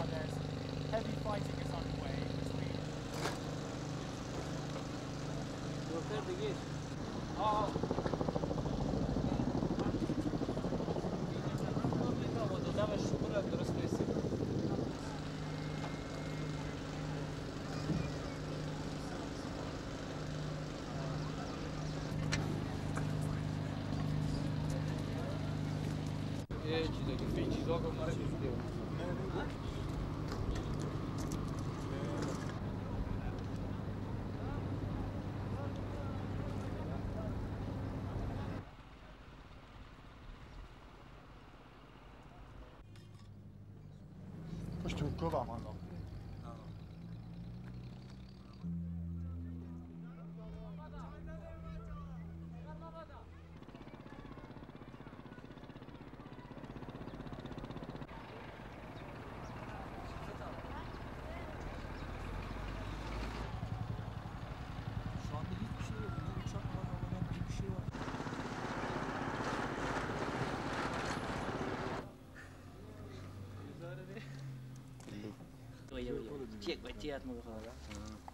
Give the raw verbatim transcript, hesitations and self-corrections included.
Gardez. Heavy fighting is underway between... Oh. یه چیزا که این چیزا رو ما دیگه پشت تو کوبا ماندم Oi, oi, oi. Tiek, vai tiek, meu irmão.